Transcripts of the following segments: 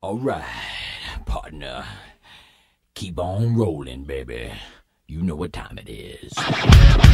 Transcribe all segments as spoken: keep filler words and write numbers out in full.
Alright, partner. Keep on rolling, baby. You know what time it is. Throw your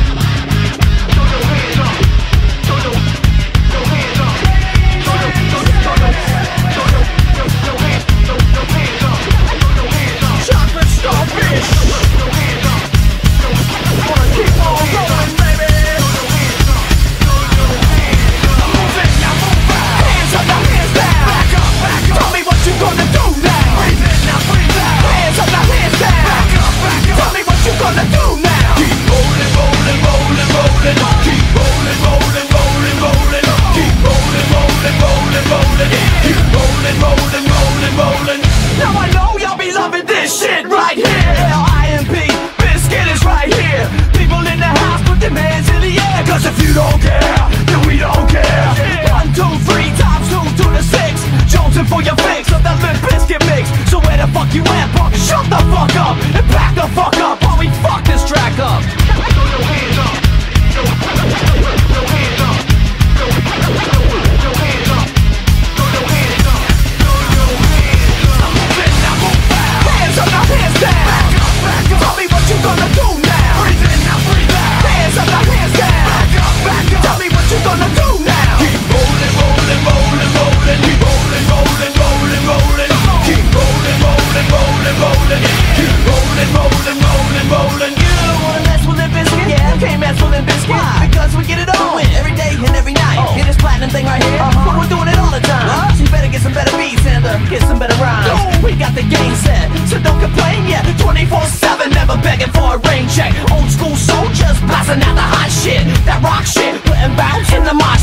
hands up. Throw your, your hands up. Throw your, throw your, throw your, throw your, your hands, throw your hands up. Throw your hands up. Chocolate starfish. Throw your hands up. Wanna keep on rolling, baby. Throw your hands up. Throw your hands up. Move it, now move out. Hands up, now hands down. Back up, back up. Tell me what you gonna do now. Breathe in, now breathe out. Hands up, now hands down. Back up, back up. Tell me what you gonna do now. Keep rolling, rolling, rolling, rolling. Keep rolling, rolling, rolling, rolling. Keep rolling, rolling, rolling, rolling. Keep rolling, rolling, rolling, rolling. Now I know y'all be loving this shit right here. L I M P, Biscuit is right here. People in the house, put their hands in the air. Cause if you don't care, then we don't care. One, two, three times two to the six. Jonesing for your fix of that Limp Biscuit mix. So where the fuck you at, punk? Shut the fuck up and back the fuck up while we fuck this track up. Throw your hands up. Throw your hands up. Throw your hands up. Throw your hands up. Throw your hands up. Move it, now move out. Hands up, now hands down. Back up, back up. Tell me what you gonna do now. Breathe in, now breathe out. Hands up, now hands down. Back up, back up. Tell me what you gonna do now. Keep rolling, rolling, rolling, rolling. Keep rolling, rolling, rolling, rolling. Keep rolling, rolling, rolling, rolling. Keep rolling, rolling, rolling, rolling. You don't wanna mess with Limp Biscuit? Yeah, can't mess with Limp Biscuit. Why? Because we get it on every day and every night. Oh. Hear this platinum thing right here? Uh-huh. But we're doing it all the time. What? So you better get some better beats and uh, get some better rhymes. Oh. We got the game set, so don't complain yet. twenty-four seven, never begging for a rain check. Old school soldiers blasting out the hot shit, that rock shit, putting bounce in the mosh